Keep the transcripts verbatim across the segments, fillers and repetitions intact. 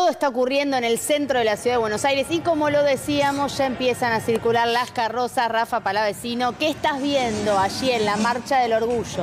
todo está ocurriendo en el centro de la ciudad de Buenos Aires y como lo decíamos, ya empiezan a circular las carrozas. Rafa Palavecino, ¿qué estás viendo allí en la Marcha del Orgullo?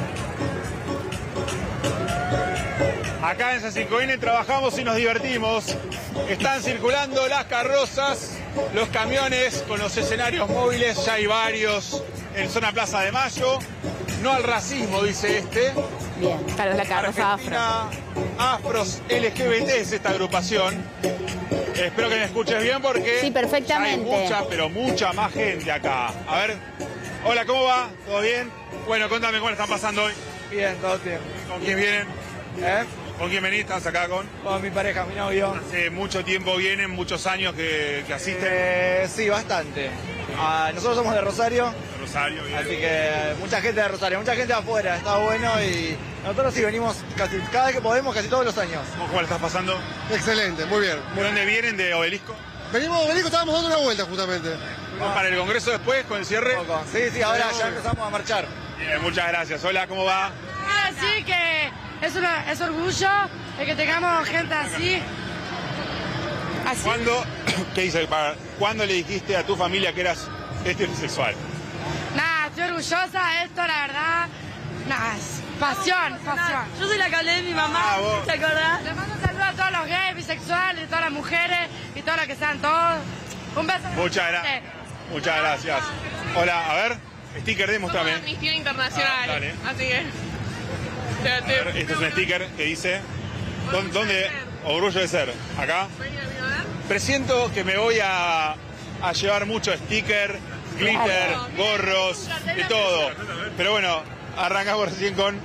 Acá en San cinco ene trabajamos y nos divertimos. Están circulando las carrozas, los camiones con los escenarios móviles, ya hay varios en zona Plaza de Mayo. No al racismo, dice este. Bien, claro, es la carroza Argentina, Afros L G B T es esta agrupación. Espero que me escuches bien porque sí, perfectamente. Hay mucha, pero mucha más gente acá. A ver, hola, ¿cómo va? ¿Todo bien? Bueno, contame cómo le están pasando hoy. Bien, todo bien. ¿Con quién vienen? ¿Eh? ¿Con quién venís? ¿Estás acá con? Con mi pareja, mi novio. Hace mucho tiempo vienen, muchos años que, que asisten. Eh, sí, bastante. Ah, nosotros somos de Rosario. De Rosario, bien. Así que mucha gente de Rosario, mucha gente de afuera, está bueno y nosotros sí venimos casi cada vez que podemos, casi todos los años. ¿Cómo, cómo le estás pasando? Excelente, muy bien. ¿De dónde vienen? ¿De Obelisco? Venimos de Obelisco, estábamos dando una vuelta justamente. ¿Vamos para el Congreso después, con el cierre? Poco. Sí, sí, ahora ya empezamos a marchar. Bien, muchas gracias. Hola, ¿cómo va? Así que es, una, es orgullo de que tengamos gente así. así. ¿Cuándo, qué dice, para, ¿Cuándo le dijiste a tu familia que eras heterosexual? Nada, estoy orgullosa de esto, la verdad. Nada, es pasión, pasión. Yo soy la que hablé de mi mamá, Ah, vos. ¿te acordás? Les mando un saludo a todos los gays, bisexuales, a todas las mujeres y todas las que sean todos. Un beso. Muchas gracias. Muchas gracias. Hola, a ver, sticker de mostrame. Amnistía Internacional, Ah, dale. así que... A ver, este es un sticker que dice, ¿dónde, dónde orgullo de ser? ¿Acá? Presiento que me voy a, a llevar mucho sticker, glitter, gorros, de todo. Pero bueno, arrancamos recién con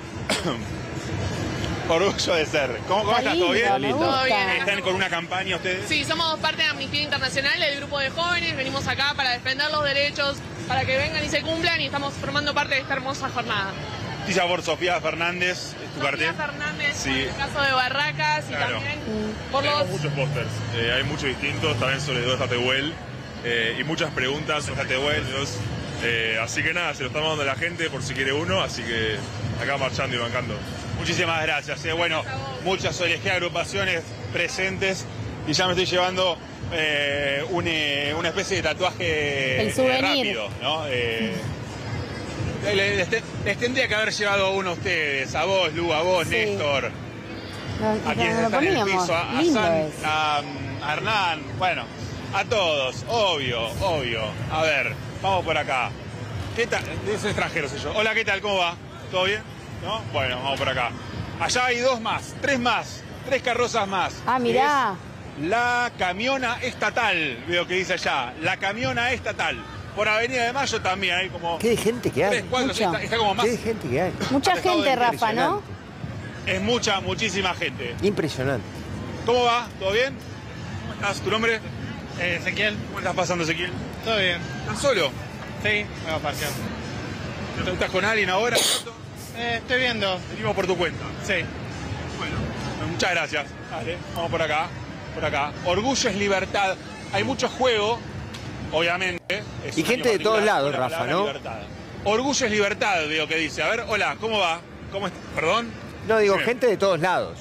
orgullo de ser. ¿Cómo, cómo estás? ¿Todo bien? Lindo, me Todo bien. gusta. ¿Están con una campaña ustedes? Sí, somos parte de Amnistía Internacional, del grupo de jóvenes, venimos acá para defender los derechos, para que vengan y se cumplan y estamos formando parte de esta hermosa jornada. Dice por Sofía Fernández, es tu cartel. Sofía Fernández, Sí. por el caso de Barracas y Claro. también por Tenemos los... muchos pósters, eh, hay muchos distintos, también sobre todo está Tehuel, eh, y muchas preguntas sobre Tehuel. Eh, así que nada, se lo estamos dando a la gente por si quiere uno, así que acá marchando y bancando. Muchísimas gracias. eh. Bueno, muchas O N G agrupaciones presentes y ya me estoy llevando eh, un, eh, una especie de tatuaje El eh, souvenir. rápido, ¿no? Eh, les, les- les tendría que haber llevado uno a ustedes, a vos, Lu, a vos, Sí. Néstor, No, a quienes no lo están en el poníamos. piso, a, a Lindo San, es. a, a Hernán, bueno, a todos, obvio, obvio. A ver, vamos por acá. ¿Qué tal? Es extranjero, soy yo. Hola, ¿qué tal? ¿Cómo va? ¿Todo bien? ¿No? Bueno, vamos por acá. Allá hay dos más, tres más, tres carrozas más. Ah, mirá. Es la camiona estatal, veo que dice allá. La camiona estatal. Por Avenida de Mayo también hay como Qué de gente que tres, hay. cuatro, Mucho. está, está como más. Qué de gente que hay. Mucha Atestado gente, de Rafa, ¿no? Es mucha, muchísima gente. Impresionante. ¿Cómo va? ¿Todo bien? ¿Cómo estás? ¿Tu nombre? Eh, Ezequiel, ¿Cómo estás pasando, Ezequiel? todo bien. ¿Estás solo? Sí, me va a pasear. ¿Estás con alguien ahora? Eh, estoy viendo. Venimos por tu cuenta. Sí. Bueno, muchas gracias. Dale, vamos por acá, por acá. Orgullo es libertad. Hay mucho juego, obviamente. Es Y un gente año de todos particular lados, con la Rafa, palabra ¿no? libertad. Orgullo es libertad, veo que dice. A ver, hola, ¿cómo va? ¿Cómo estás? ¿Perdón? No, digo, Sí. gente de todos lados.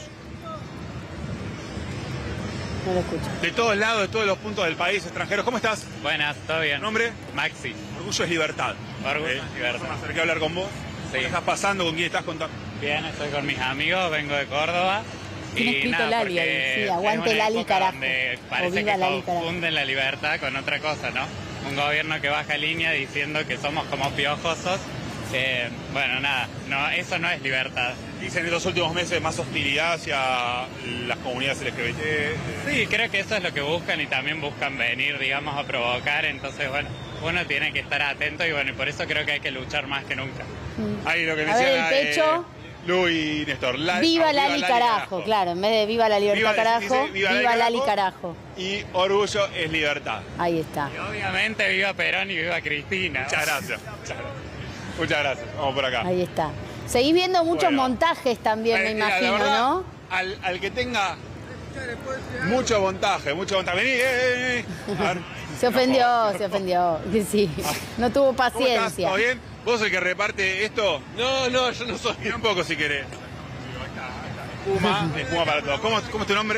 No lo escucho. De todos lados, de todos los puntos del país, extranjeros. ¿Cómo estás? Buenas, todo bien. ¿Nombre? Maxi. Orgullo es libertad. Orgullo Eh, es libertad. Me acerqué a hablar con vos. Sí. ¿Qué estás pasando? ¿Con quién estás contando? Bien, estoy con mis amigos, vengo de Córdoba. Tiene escrito nada, Lali porque ahí, sí, es aguante una Lali, época carajo. donde O parece viva que Lali, carajo. confunden la libertad con otra cosa, ¿no? Un gobierno que baja línea diciendo que somos como piojosos. Eh, bueno, nada, no, eso no es libertad. Dicen en los últimos meses más hostilidad hacia las comunidades L G B T. Sí, creo que eso es lo que buscan y también buscan venir, digamos, a provocar. Entonces, bueno, uno tiene que estar atento y bueno, y por eso creo que hay que luchar más que nunca. Ahí lo que me A ver, decía el pecho. eh, Lu y Néstor. La- Viva ah, Lali, carajo, claro. En vez de viva la libertad, Viva- carajo, dice, viva viva, Lali, Lali, carajo. carajo. Y orgullo es libertad. Ahí está. Y obviamente viva Perón y viva Cristina. Muchas gracias. Muchas gracias. Muchas gracias. Vamos por acá. Ahí está. Seguís viendo muchos Bueno. montajes también, me Eh, mira, la imagino, verdad, ¿no? Al, al que tenga mucho montaje, mucho montaje. Vení, eh, eh, eh. A ver. Se ofendió, se ofendió. Que sí. No tuvo ¿Cómo estás? paciencia. ¿Todo bien? ¿Vos el que reparte esto? No, no, yo no soy. Mira un poco si querés. Puma, es Puma para todos. ¿Cómo, cómo es tu nombre?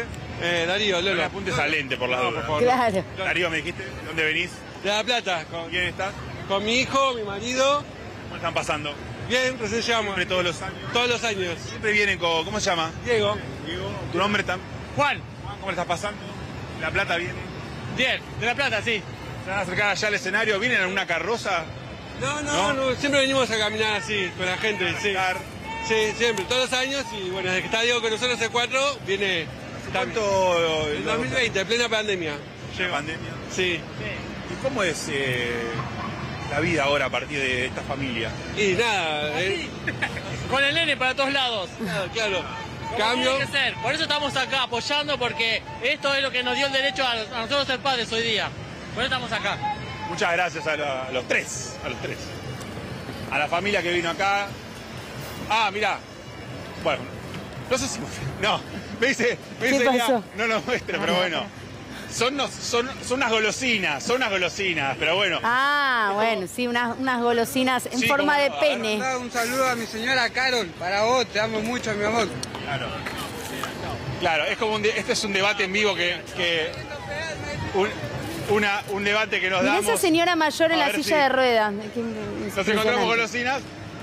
Eh, Darío, No le Lolo. apuntes al lente por la No, duda. por favor. Claro. Darío, me dijiste, ¿de dónde venís? De La Plata, con, ¿Con quién estás? con mi hijo, mi marido. ¿Cómo están pasando? Bien, recién llegamos. Siempre todos los años. Todos los años. Siempre vienen con, ¿cómo se llama? Diego. Diego. ¿Tu nombre también? Juan, Juan, ¿cómo le estás pasando? ¿La Plata viene? bien, de La Plata, sí. ¿Se van a acercar allá al escenario? ¿Vienen en una carroza? No, no, ¿No? no, siempre venimos a caminar así, con la gente, sí. Cantar. Sí, siempre, todos los años. Y bueno, desde que está Diego con nosotros hace cuatro, viene ¿Cuánto? en dos mil veinte, en plena pandemia. ¿Llega pandemia? Sí. ¿Y cómo es eh, la vida ahora a partir de esta familia? Y nada, eh, Con el nene para todos lados. claro, claro. Como Cambio. tiene que ser. Por eso estamos acá apoyando, porque esto es lo que nos dio el derecho a, a nosotros ser padres hoy día. Por eso estamos acá. Muchas gracias a, la- a los tres, a los tres. A la familia que vino acá. Ah, mirá. Bueno, no sé si... No, me dice... Me ¿Qué dice mirá, pasó? no lo muestre, pero bueno. Son, unos- son, son unas golosinas, son unas golosinas, pero bueno. Ah, bueno, sí, unas, unas golosinas en Sí, forma cómo de no, a pene. Un saludo a mi señora Carol, para vos, te amo mucho, mi amor. Claro. Claro, es como un de- este es un debate en vivo que... que un, una, un debate que nos Mirá damos. esa señora mayor en A la ver silla si- de ruedas. Qué Nos impresionante. encontramos golosinas.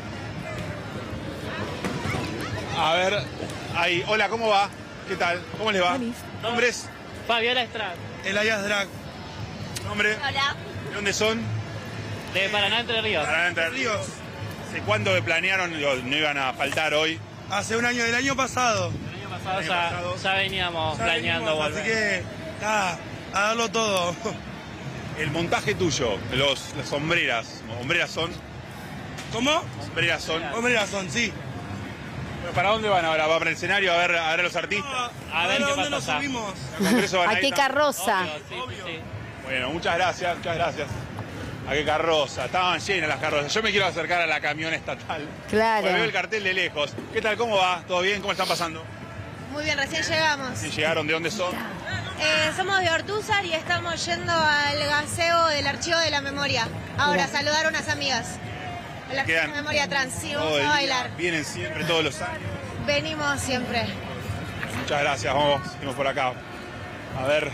A ver, ahí. Hola, ¿cómo va? ¿Qué tal? ¿Cómo les va? ¿Nombres? Fabiola Estrada, Elias Drag. ¿Nombre? Hola. ¿De dónde son? de Paraná, Entre Ríos. Para Entre Ríos. ¿Hace cuándo que planearon? Digo, no iban a faltar hoy. Hace un año, del año pasado. El año pasado año ya, pasado. ya veníamos Ya planeando venimos, volver. Así que, nada, a darlo todo. El montaje tuyo, los, las sombreras. ¿Sombreras son? ¿Cómo? ¿Sombreras son? Hombre, razón, sí. Bueno, ¿para dónde van ahora? ¿Va para el escenario a ver a, ver a los artistas? A ver ¿A qué dónde pasa nos allá. subimos? ¿Al Congreso van ¿A ir qué también? carroza? Obvio, sí, sí. Bueno, muchas gracias, muchas gracias. ¿A qué carroza? Estaban llenas las carrozas. Yo me quiero acercar a la camión estatal. Claro. Porque veo el cartel de lejos. ¿Qué tal? ¿Cómo va? ¿Todo bien? ¿Cómo están pasando? Muy bien, recién llegamos. ¿Sí llegaron? ¿De dónde son? Eh, somos de Ortúzar y estamos yendo al gaseo del Archivo de la Memoria. Ahora, Mirá. saludar a unas amigas. El Archivo de Quedan la Memoria Trans. Sí, todo vamos el a día, bailar. Vienen siempre, todos los años. Venimos siempre. Muchas gracias, vamos, seguimos por acá. A ver.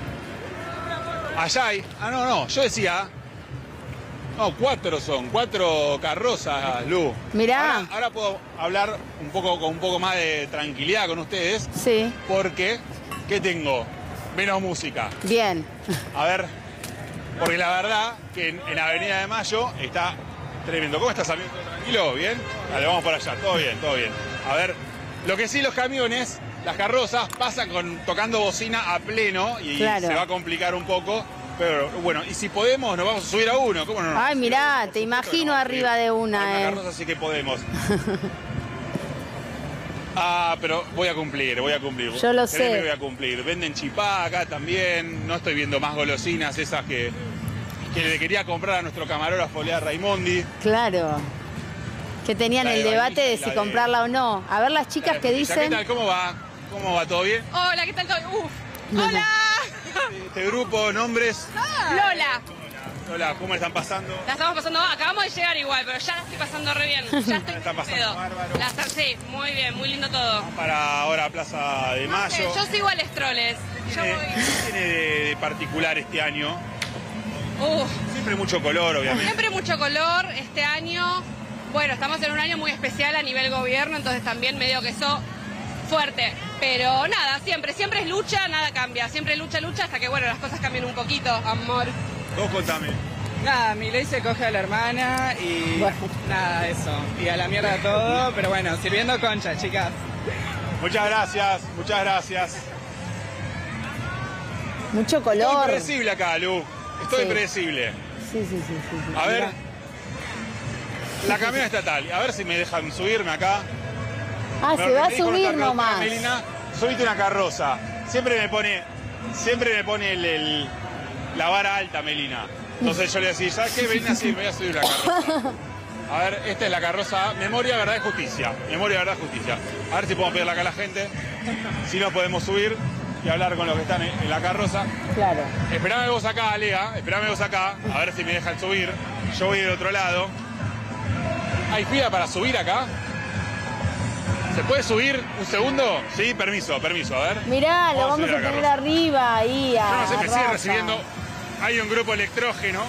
Allá hay. Ah, no, no, yo decía. No, cuatro son, cuatro carrozas, Lu. Mirá. Ahora, ahora puedo hablar un poco con un poco más de tranquilidad con ustedes, Sí, porque ¿qué tengo? Menos música. bien. A ver, porque la verdad que en, en Avenida de Mayo está tremendo. ¿Cómo estás, amigo? ¿Todo tranquilo? ¿Bien? Dale, vamos por allá. Todo bien, todo bien. A ver, lo que sí, los camiones, las carrozas, pasan con, tocando bocina a pleno y Claro. se va a complicar un poco. Pero bueno, y si podemos, nos vamos a subir a uno. ¿Cómo no? Ay, mirá, Por te supuesto, imagino no, arriba sí. de una, Hay eh. carroza, así que podemos. Ah, pero voy a cumplir, voy a cumplir. Yo lo Créeme sé. que voy a cumplir. Venden chipá acá también. No estoy viendo más golosinas, esas que, que le quería comprar a nuestro camarógrafo Lea Raimondi. Claro. Que tenían La de el debate vainilla de y la si de- comprarla o no. A ver las chicas que ¿Qué dicen. tal? ¿Cómo va? ¿Cómo va? ¿Todo bien? Hola, ¿qué tal? todo? Uf. No, no. Hola. Este grupo, nombres. Lola. Hola, ¿cómo están pasando? La estamos pasando, acabamos de llegar igual, pero ya la estoy pasando re bien. Ya estoy La está pasando pedo. bárbaro. La está- sí, muy bien, muy lindo todo. Para ahora Plaza de No sé, Mayo. yo sigo al Estroles. Yo ¿Qué voy. qué tiene de, de particular este año? Uf, Siempre mucho color, obviamente. siempre mucho color este año. Bueno, estamos en un año muy especial a nivel gobierno, entonces también medio que eso fuerte. Pero nada, siempre, siempre es lucha, nada cambia. Siempre lucha, lucha hasta que, bueno, las cosas cambien un poquito, amor. Vos contame. Nada, mi ley se coge a la hermana y Bueno. nada, eso. Y a la mierda todo, pero bueno, sirviendo concha, chicas. Muchas gracias, muchas gracias. Mucho Estoy color. impredecible acá, Lu. Estoy Sí. impredecible. Sí, sí, sí, sí, sí. A ver. Mirá. La camión estatal. A ver si me dejan subirme acá. Ah, Me- se va a me dijo subir nuestra nomás. productora Melina, subite una carroza. Siempre me pone, siempre me pone el, el- la vara alta, Melina. Entonces yo le decía, ¿sabes qué? Melina, sí, me voy a subir una carroza. A ver, esta es la carroza Memoria, Verdad y Justicia. Memoria, Verdad y Justicia. A ver si podemos pedirle acá a la gente. Si nos podemos subir y hablar con los que están en, en la carroza. Claro. Esperame vos acá, Lea. Esperame vos acá. A ver si me dejan subir. Yo voy del otro lado. ¿Hay fila para subir acá? ¿Se puede subir un segundo? Sí, permiso, permiso, a ver. Mirá, lo Vamos a vamos subir a la tener carroza. arriba ahí a Yo no sé, me sigue Rafa. recibiendo. Hay un grupo electrógeno.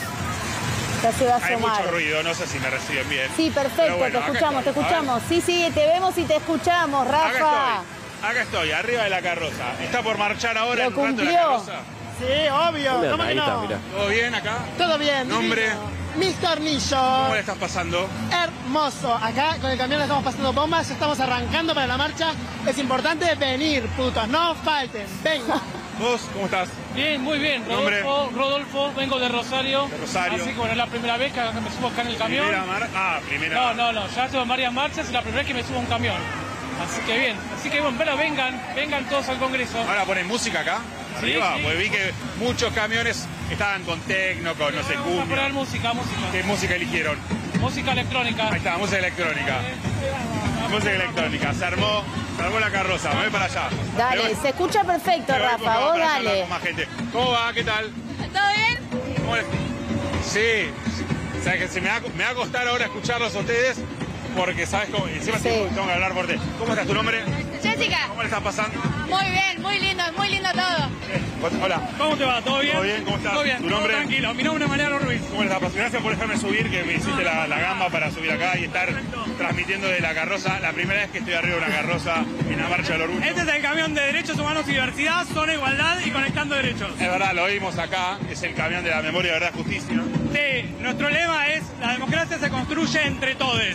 Ya se va a Hay asomar. mucho ruido, no sé si me reciben bien. Sí, perfecto, Pero bueno, te acá escuchamos, te estoy. A ver. escuchamos. Sí, sí, te vemos y te escuchamos, Rafa. Acá estoy, acá estoy, arriba de la carroza. ¿Está por marchar ahora Lo en un rato la cumplió. carroza? Sí, obvio. ¿Cómo que no? ¿Todo bien acá? Todo bien. ¿Nombre? mister Nillo. ¿Cómo le estás pasando? Hermoso. Acá con el camión le estamos pasando bombas. Ya estamos arrancando para la marcha. Es importante venir, putos. No falten. Venga. ¿Vos cómo estás? Bien, muy bien. ¿Nombre? Rodolfo, Rodolfo, vengo de Rosario. De Rosario. Así que bueno, es la primera vez que me subo acá en el camión. Primera mar... Ah, primera. No, no, no. Ya estuve en varias marchas y la primera vez que me subo a un camión. Así que bien. Así que bueno, pero vengan, vengan todos al Congreso. Ahora ponen música acá, Sí, arriba, sí. porque vi que muchos camiones estaban con tecno, con no sé, Vamos a poner cumbia. música, música. ¿Qué música eligieron? Música electrónica. Ahí está, música electrónica. Música electrónica, se armó, se armó la carroza, me voy para allá. Dale, Me voy- se escucha perfecto, me voy porque Rafa, vamos vos para allá hablar dale. con más gente. ¿Cómo va? ¿Qué tal? ¿Todo bien? ¿Cómo les- Sí, o sea que se me va, me va a costar ahora escucharlos a ustedes, porque sabes cómo, encima Sí. tengo, tengo que hablar por ti. ¿Cómo estás? ¿Tu nombre? Jessica. ¿Cómo le estás pasando? Muy bien, muy lindo, muy lindo todo. Hola. ¿Cómo te va? ¿Todo bien? ¿Todo bien? ¿Cómo estás? Todo bien, ¿Tu todo nombre? tranquilo. Mi nombre es Mariano Ruiz. ¿Cómo le estás pasando? Gracias por dejarme subir, que me hiciste la, la gamba para subir acá y estar transmitiendo de la carroza. La primera vez que estoy arriba de una carroza en la Marcha del Orgullo. Este es el camión de Derechos Humanos y Diversidad, Zona Igualdad y Conectando Derechos. Es verdad, lo vimos acá, es el camión de la memoria, verdad, justicia. Sí, nuestro lema es la democracia se construye entre todes.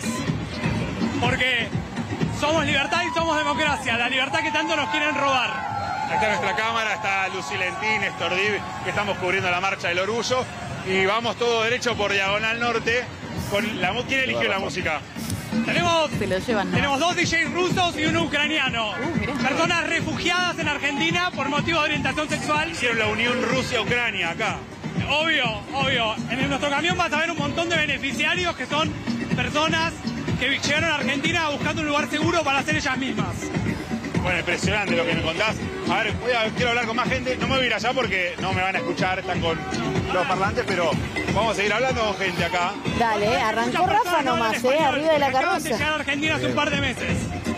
Porque somos libertad y somos democracia, la libertad que tanto nos quieren robar. Ahí está nuestra cámara, está Lucy Lentín, Néstor Div, que estamos cubriendo la Marcha del Orgullo. Y vamos todo derecho por Diagonal Norte. Con la, mu- ¿Quién eligió la música? Tenemos, Se lo llevan, ¿no? tenemos dos D Js rusos y un ucraniano. Personas refugiadas en Argentina por motivo de orientación sexual. Hicieron la unión Rusia-Ucrania acá. Obvio, obvio. En nuestro camión vas a ver un montón de beneficiarios que son personas que llegaron a Argentina buscando un lugar seguro para ser ellas mismas. Bueno, impresionante lo que me contás. A ver, voy a- quiero hablar con más gente. No me voy a ir allá porque no me van a escuchar, están con los parlantes, pero vamos a seguir hablando con gente acá. Dale, arrancó Muchas Rafa personas no hablan nomás, eh, español, arriba de la acaban de carroza. llegar a Argentina hace un par de meses.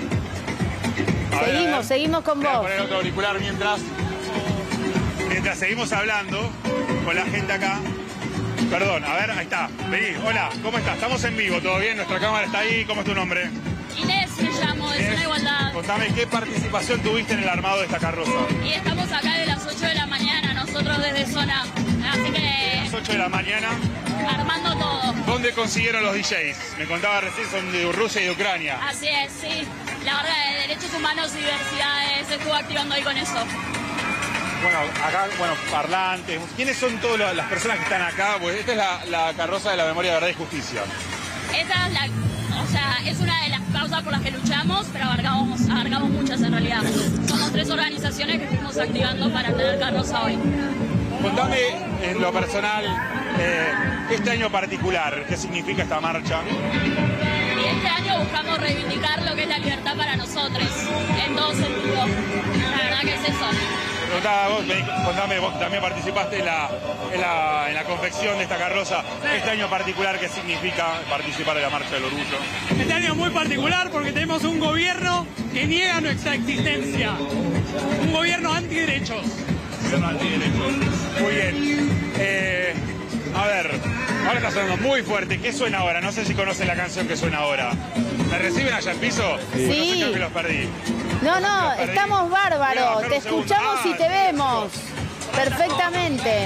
A ver, a Seguimos, ver. seguimos con Voy a vos. poner otro auricular mientras, mientras seguimos hablando con la gente acá. Perdón, a ver, ahí está. Vení, hola, ¿cómo estás? Estamos en vivo, ¿todo bien? Nuestra cámara está ahí. ¿Cómo es tu nombre? Inés me llamo, de Inés, Zona Igualdad. Contame, ¿qué participación tuviste en el armado de esta carroza? Y estamos acá de las ocho de la mañana, nosotros desde Zona. Así A que las ocho de la mañana. armando todo. ¿Dónde consiguieron los D Js? Me contaba recién, son de Rusia y de Ucrania. Así es, sí. La verdad, de Derechos Humanos y Diversidad se estuvo activando ahí con eso. Bueno, acá, bueno, parlantes. ¿Quiénes son todas las personas que están acá? Pues esta es la, la carroza de la memoria, verdad y justicia. Esa es la, o sea, es una de las causas por las que luchamos, pero abarcamos, abarcamos muchas en realidad. Somos tres organizaciones que estuvimos activando para tener carroza hoy. Contame en lo personal, eh, este año particular, ¿qué significa esta marcha? Y este año buscamos reivindicar lo que es la libertad para nosotros, en todo sentido. La verdad que es eso. Preguntaba vos, vení, contame, vos que también participaste en la, en, la, en la confección de esta carroza. Este año particular, ¿qué significa participar de la Marcha del Orgullo? Este año es muy particular porque tenemos un gobierno que niega nuestra existencia. Un gobierno antiderechos. Gobierno antiderechos. Muy bien. Eh, a ver, ahora está sonando muy fuerte. ¿Qué suena ahora? No sé si conocen la canción que suena ahora. ¿Me reciben allá al piso? Sí. No sé, creo que los perdí. No, no, Los perdí. estamos Voy a bárbaros. bajar Te un segundo. escuchamos Ah, y te vemos. Perfectamente.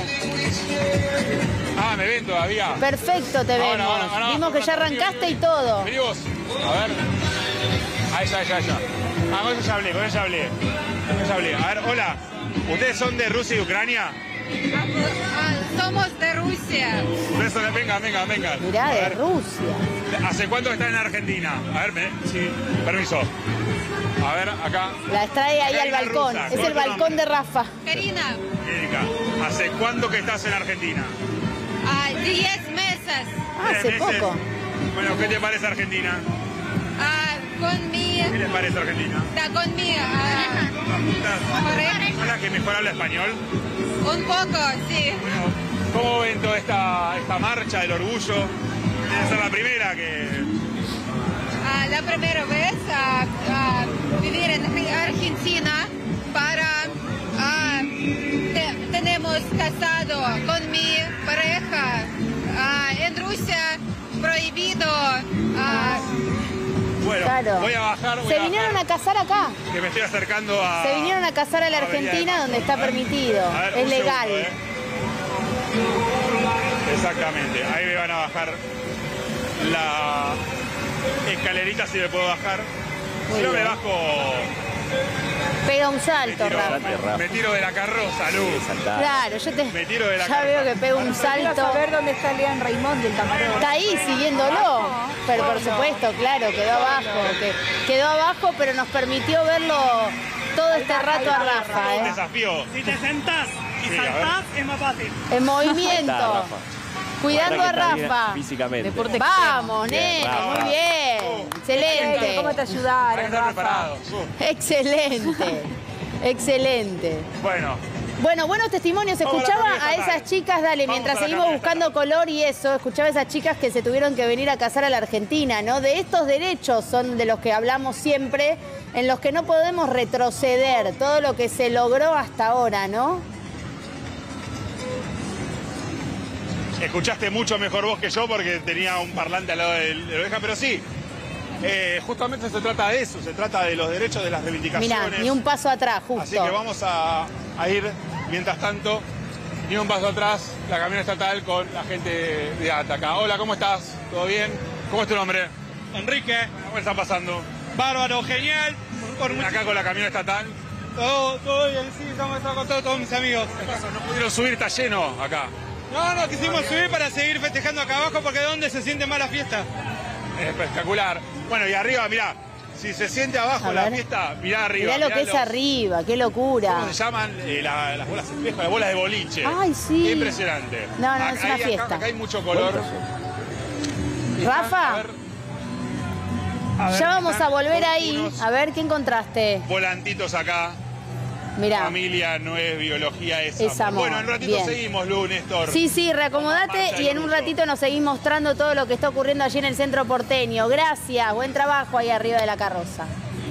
Ah, ¿me ven todavía? Perfecto, te Ahora, vemos. ahora, ahora, Vimos que ya ahora, arrancaste y vení, todo. Vení vos. A ver. Ahí ya, ya, ya. Ah, con eso ya hablé, con eso ya hablé. Con eso ya hablé. A ver, hola. ¿Ustedes son de Rusia y Ucrania? Somos de Rusia. Ustedes son de... Venga, venga, venga. Mirá, A de ver, Rusia. ¿hace cuánto están en Argentina? A ver, me... sí, permiso. A ver, acá. La trae ahí al Karina balcón. Rusa, Es ¿cómo el tu balcón nombre? de Rafa. Karina, Erika, ¿hace cuánto que estás en Argentina? a diez meses. Ah, hace Tres meses. poco. Bueno, ¿qué te parece Argentina? Ah, con mi... ¿Qué les parece Argentina? Está conmigo. Ah, correcto. ¿Hola que mejor habla español? Un poco, sí. ¿Cómo ven toda esta, esta marcha del orgullo? Debe ser la primera que... Ah, la primera vez a, a vivir en Argentina para... a, te, tenemos casado con mi pareja. A, en Rusia prohibido... a, Bueno, Claro. voy a bajar. Voy Se a vinieron bajar, a casar acá. que me estoy acercando a... Se vinieron a casar a la Argentina, donde está permitido. A ver, Es un legal. segundo, ¿eh? Exactamente. Ahí me van a bajar la escalerita, si me puedo bajar. Muy Si no me bien. bajo... Pega un Me salto, tiro, Rafa. me tiro de la carroza, Luz. Claro, yo te. Me tiro de la ya veo que pega un salto. A ver dónde está Lean Raimondi, el camarógrafo. Está ahí siguiéndolo. Pero por supuesto, claro, quedó abajo. Que, quedó abajo, pero nos permitió verlo todo este rato a Rafa. Un ¿eh? desafío. Si te sentás y Sí, a ver. saltás, es más fácil. En movimiento. Está, Rafa. Cuidando a La verdad que está Rafa. bien físicamente. Deporte Vamos, Bien, nene, Rafa. muy bien. ¿Cómo Excelente. te Hay que ayudaron, estar Rafa? preparado. Uh, Excelente. Excelente. Bueno, Bueno, buenos testimonios. Vamos a la Escuchaba camioneta a esas estatal. chicas, dale, Vamos mientras a la seguimos camioneta buscando estatal. color y eso, escuchaba a esas chicas que se tuvieron que venir a casar a la Argentina, ¿no? De estos derechos son de los que hablamos siempre, en los que no podemos retroceder, todo lo que se logró hasta ahora, ¿no? escuchaste mucho mejor vos que yo porque tenía un parlante al lado de la oreja, pero sí. Eh, justamente se trata de eso, se trata de los derechos, de las reivindicaciones. Mirá, ni un paso atrás, justo. Así que vamos a, a ir, mientras tanto, ni un paso atrás, la camioneta estatal con la gente de Ataca. Hola, ¿cómo estás? ¿Todo bien? ¿Cómo es tu nombre? Enrique. ¿Cómo está pasando? Bárbaro, genial. Por Acá con la camioneta estatal. Todo, todo bien, sí, estamos con todos, todos mis amigos. ¿Qué pasó? ¿No pudieron subir? Está lleno acá. No, no, quisimos subir para seguir festejando acá abajo porque ¿de dónde se siente más la fiesta? Espectacular. Bueno, y arriba, mirá, si se siente abajo A la ver. fiesta, mirá arriba. Mirá lo mirá que es los- arriba, qué locura. ¿Cómo se llaman? Eh, la- las bolas espejo, las bolas de boliche. Ay, sí. Impresionante. No, no, es Acá- una ahí, acá- fiesta. Acá hay mucho color. Rafa, A ver, a ver, ya vamos están a volver ahí. unos A ver, ¿qué encontraste? volantitos acá. Mirá. Familia no es biología, es, Es amor. amor. Bueno, en un ratito Bien. seguimos, Lu, Néstor. Sí, sí, reacomodate y en un ratito nos seguís mostrando todo lo que está ocurriendo allí en el centro porteño. Gracias, buen trabajo ahí arriba de la carroza.